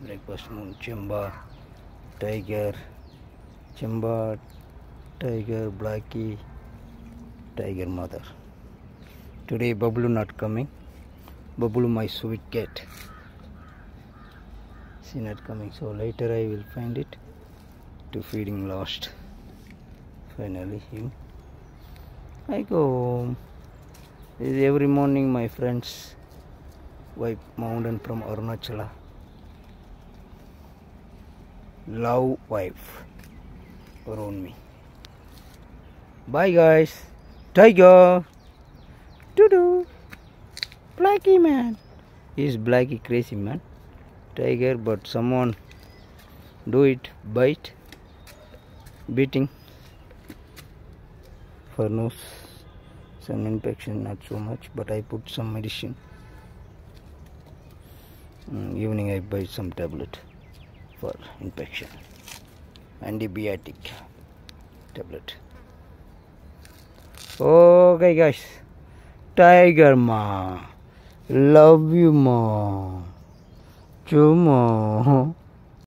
breakfast moon, tiger, Chimba, tiger, Blackie, tiger mother. Today Bablu not coming. Bablu my sweet cat. She not coming, so later I will find it to feeding lost. Finally him. I go home. Every morning my friends wipe mountain from Arunachala. Love wife around me. Bye guys. Tiger. Doo-doo. Blackie man. He's Blackie crazy man. Tiger, but someone do it, bite, beating for nose, some infection, not so much, but I put some medicine. Evening I buy some tablet for infection, antibiotic tablet. Okay guys, tiger ma, love you ma, chuma.